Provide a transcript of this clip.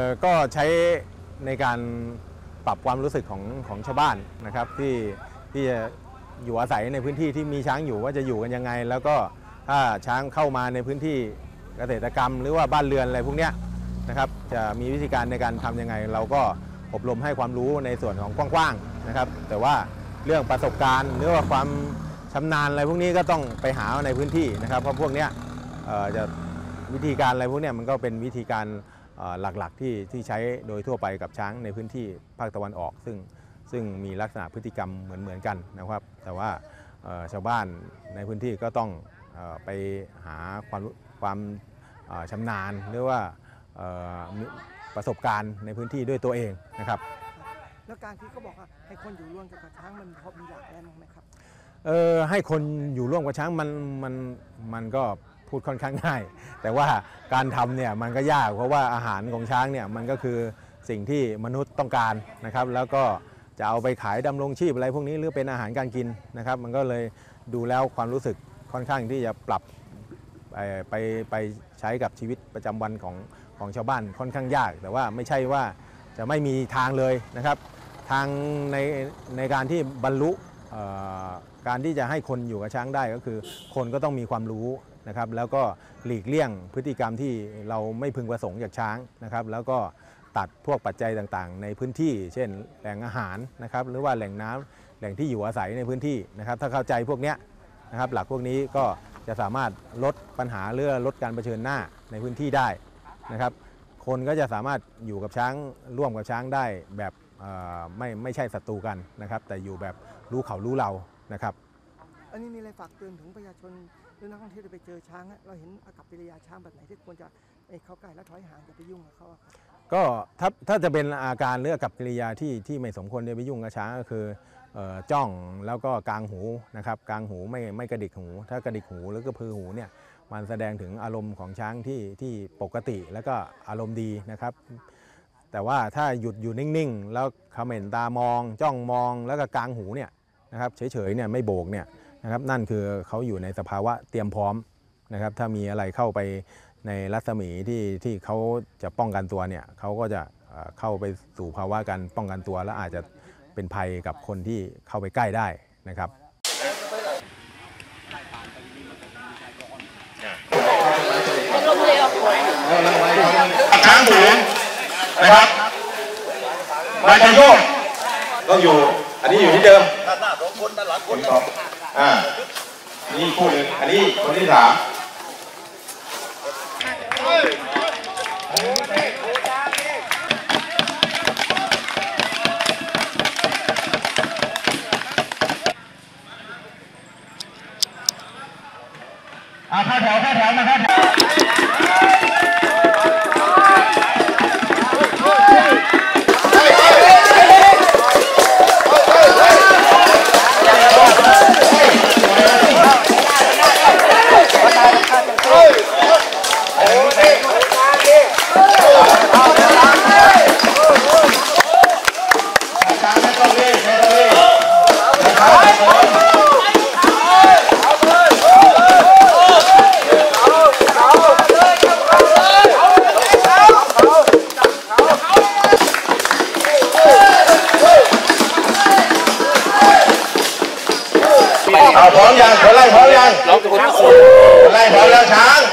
ก็ใช้ในการปรับความรู้สึกของชาวบ้านนะครับที่จะอยู่อาศัยในพื้นที่ที่มีช้างอยู่ว่าจะอยู่กันยังไงแล้วก็ถ้าช้างเข้ามาในพื้นที่เกษตรกรรมหรือว่าบ้านเรือนอะไรพวกนี้นะครับจะมีวิธีการในการทำยังไงเราก็อบรมให้ความรู้ในส่วนของกว้างๆนะครับแต่ว่าเรื่องประสบการณ์หรือว่าความชำนาญอะไรพวกนี้ก็ต้องไปหาในพื้นที่นะครับเพราะพวกนี้จะวิธีการอะไรพวกนี้มันก็เป็นวิธีการหลักๆที่ใช้โดยทั่วไปกับช้างในพื้นที่ภาคตะวันออกซึ่งมีลักษณะพฤติกรรมเหมือนกันนะครับแต่ว่าชาวบ้านในพื้นที่ก็ต้องไปหาความชำนาญหรือว่าประสบการณ์ในพื้นที่ด้วยตัวเองนะครับแล้วการที่เขาบอกว่าให้คนอยู่ร่วมกับช้างมันพอมีหลักแล้วไหมครับให้คนอยู่ร่วมกับช้างมันก็พูดค่อนข้างง่ายแต่ว่าการทำเนี่ยมันก็ยากเพราะว่าอาหารของช้างเนี่ยมันก็คือสิ่งที่มนุษย์ต้องการนะครับแล้วก็จะเอาไปขายดำรงชีพอะไรพวกนี้หรือเป็นอาหารการกินนะครับมันก็เลยดูแล้วความรู้สึกค่อนข้างที่จะปรับไปใช้กับชีวิตประจำวันของชาวบ้านค่อนข้างยากแต่ว่าไม่ใช่ว่าจะไม่มีทางเลยนะครับทางในการที่บรรลุการที่จะให้คนอยู่กับช้างได้ก็คือคนก็ต้องมีความรู้นะครับแล้วก็หลีกเลี่ยงพฤติกรรมที่เราไม่พึงประสงค์จากช้างนะครับแล้วก็ตัดพวกปัจจัยต่างๆในพื้นที่เช่นแหล่งอาหารนะครับหรือว่าแหล่งน้ำแหล่งที่อยู่อาศัยในพื้นที่นะครับถ้าเข้าใจพวกนี้นะครับหลักพวกนี้ก็จะสามารถลดปัญหาเรื่องลดการเผชิญหน้าในพื้นที่ได้นะครับคนก็จะสามารถอยู่กับช้างร่วมกับช้างได้แบบไม่ใช่ศัตรูกันนะครับแต่อยู่แบบรู้เขารู้เรานะครับอันนี้มีอะไรฝากเตือนถึงประชาชนหรือนักท่องเที่ยวที่ไปเจอช้างเราเห็นอากัปกิริยาช้างแบบไหนที่ควรจะเข้าใกล้และถอยห่างอย่าไปยุ่งกับเขาครับก็ถ้าจะเป็นอาการเรื่องอากัปกิริยาที่ไม่สมควรจะไปยุ่งกับช้างก็คือจ้องแล้วก็กางหูนะครับกางหูไม่กระดิกหูถ้ากระดิกหูหรือกระพือหูเนี่ยมันแสดงถึงอารมณ์ของช้างที่ปกติแล้วก็อารมณ์ดีนะครับแต่ว่าถ้าหยุดอยู่นิ่งๆแล้วเขม่นตามองจ้องมองแล้วก็กางหูเนี่ยนะครับเฉยๆเนี่ยไม่โบกเนี่ยนะครับนั่นคือเขาอยู่ในสภาวะเตรียมพร้อมนะครับถ้ามีอะไรเข้าไปในรัศมีที่เขาจะป้องกันตัวเนี่ยเขาก็จะเข้าไปสู่ภาวะการป้องกันตัวและอาจจะเป็นภัยกับคนที่เข้าไปใกล้ได้นะครับช้างถูนะครับมาจะโยกต้องอยู่อันนี้อยู่ที่เดิมด้านหน้า2 คนด้านหลังคนนี่คู่หนึ่งอันนี้คนที่ 3เข้าแถวนะครับพร้อมยังคนไล่พร้อมยังคนไล่พร้อมแล้วช้าง